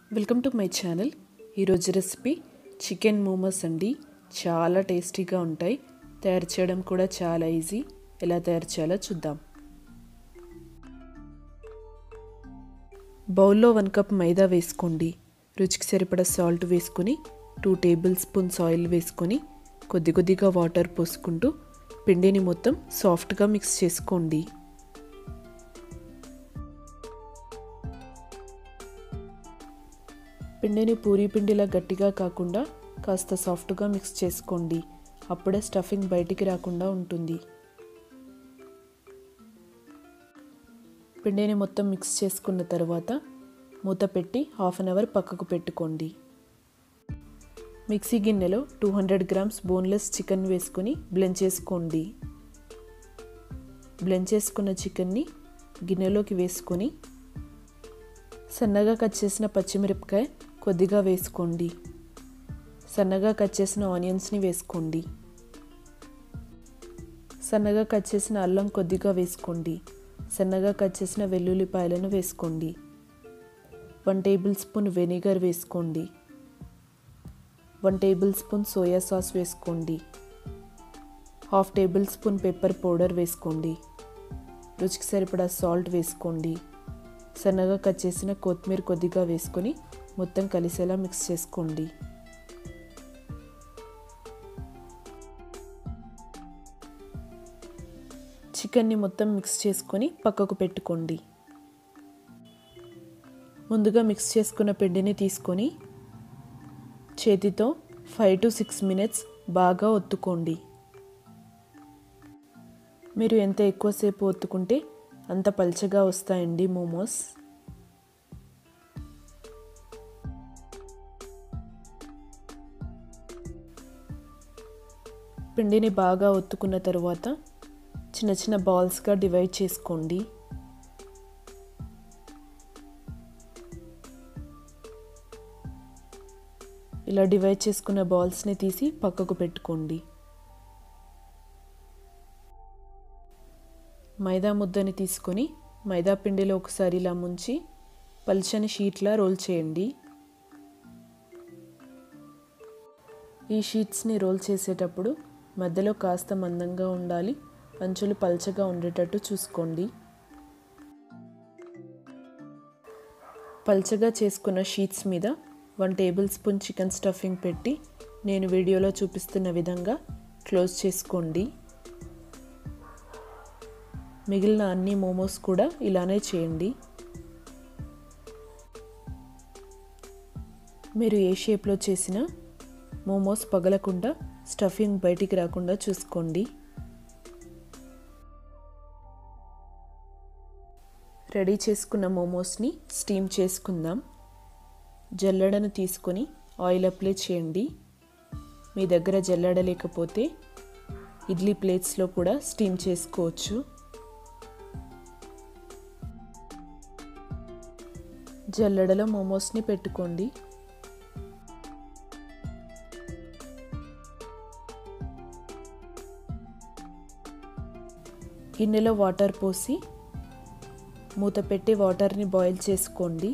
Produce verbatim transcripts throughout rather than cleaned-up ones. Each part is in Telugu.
Welcome to my channel. ఈరోజు రెసిపీ చికెన్ మోమోస్ అండి. చాలా టేస్టీగా ఉంటాయి. తయారు చేయడం కూడా చాలా ఈజీ. ఎలా తయారు చేయాలో చూద్దాం. బౌల్లో వన్ కప్ మైదా వేసుకోండి. రుచికి సరిపడా సాల్ట్ వేసుకొని టూ టేబుల్ స్పూన్స్ ఆయిల్ వేసుకొని కొద్ది కొద్దిగా వాటర్ పోసుకుంటూ పిండిని మొత్తం సాఫ్ట్గా మిక్స్ చేసుకోండి. పిండిని పూరీ పిండిలా గట్టిగా కాకుండా కాస్త సాఫ్ట్గా మిక్స్ చేసుకోండి. అప్పుడే స్టఫింగ్ బయటికి రాకుండా ఉంటుంది. పిండిని మొత్తం మిక్స్ చేసుకున్న తర్వాత మూత పెట్టి హాఫ్ అన్ అవర్ పక్కకు పెట్టుకోండి. మిక్సీ గిన్నెలో two hundred grams boneless chicken వేసుకొని బ్లెండ్ చేసుకోండి. బ్లెండ్ చేసుకున్న చికెన్ని గిన్నెలోకి వేసుకొని సన్నగా కట్ చేసిన పచ్చిమిరపకాయ కొద్దిగా వేసుకోండి. సన్నగా కట్ చేసిన ఆనియన్స్ని వేసుకోండి. సన్నగా కట్ చేసిన అల్లం కొద్దిగా వేసుకోండి. సన్నగా కట్ చేసిన వెల్లుల్లిపాయలను వేసుకోండి. వన్ టేబుల్ స్పూన్ వెనిగర్ వేసుకోండి. One tablespoon soya sauce వేసుకోండి. Half tablespoon pepper powder వేసుకోండి. రుచికి సరిపడా సాల్ట్ వేసుకోండి. సన్నగా కట్ చేసిన కొత్తిమీర కొద్దిగా వేసుకొని మొత్తం కలిసేలా మిక్స్ చేసుకోండి. చికెన్ని మొత్తం మిక్స్ చేసుకొని పక్కకు పెట్టుకోండి. ముందుగా మిక్స్ చేసుకున్న పిండిని తీసుకొని చేతితో ఫైవ్ టు సిక్స్ మినిట్స్ బాగా ఒత్తుకోండి. మీరు ఎంత ఎక్కువసేపు ఒత్తుకుంటే అంత పల్చగా వస్తాయండి మోమోస్. పిండిని బాగా ఒత్తుకున్న తర్వాత చిన్న చిన్న బాల్స్గా డివైడ్ చేసుకోండి. ఇలా డివైడ్ చేసుకున్న బాల్స్ని తీసి పక్కకు పెట్టుకోండి. మైదా ముద్దని తీసుకొని మైదా పిండిలో ఒకసారి ఇలా ముంచి పల్చని షీట్లా రోల్ చేయండి. ఈ షీట్స్ని రోల్ చేసేటప్పుడు మధ్యలో కాస్త మందంగా ఉండాలి. అంచులు పల్చగా ఉండేటట్టు చూసుకోండి. పల్చగా చేసుకున్న షీట్స్ మీద one tablespoon chicken stuffing పెట్టి నేను వీడియోలో చూపిస్తున్న విధంగా క్లోజ్ చేసుకోండి. మిగిలిన అన్ని మోమోస్ కూడా ఇలానే చేయండి. మీరు ఏ షేప్లో చేసినా మోమోస్ పగలకుండా స్టఫింగ్ బయటికి రాకుండా చూసుకోండి. రెడీ చేసుకున్న మోమోస్ని స్టీమ్ చేసుకుందాం. జల్లెడను తీసుకొని ఆయిల్ అప్లై చేయండి. మీ దగ్గర జల్లెడ లేకపోతే ఇడ్లీ ప్లేట్స్లో కూడా స్టీమ్ చేసుకోవచ్చు. జల్లెడలో మోమోస్ని పెట్టుకోండి. గిన్నెలో వాటర్ పోసి మూత పెట్టి వాటర్ని బాయిల్ చేసుకోండి.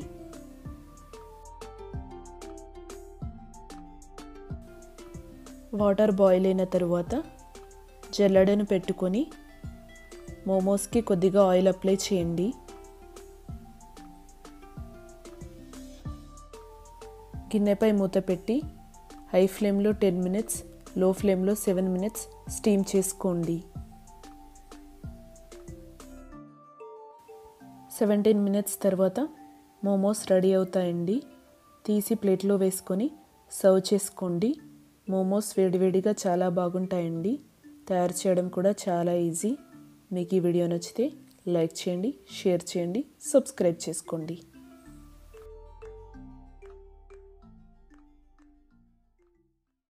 వాటర్ బాయిల్ అయిన తరువాత జల్లెడను పెట్టుకొని మోమోస్కి కొద్దిగా ఆయిల్ అప్లై చేయండి. గిన్నెపై మూత పెట్టి హై ఫ్లేమ్లో టెన్ మినిట్స్, లో ఫ్లేమ్లో సెవెన్ మినిట్స్ స్టీమ్ చేసుకోండి. సెవెంటీన్ మినిట్స్ తర్వాత మోమోస్ రెడీ అవుతాయండి. తీసి ప్లేట్లో వేసుకొని సర్వ్ చేసుకోండి. మోమోస్ వేడివేడిగా చాలా బాగుంటాయండి. తయారు చేయడం కూడా చాలా ఈజీ. మీకు ఈ వీడియో నచ్చితే లైక్ చేయండి, షేర్ చేయండి, సబ్స్క్రైబ్ చేసుకోండి.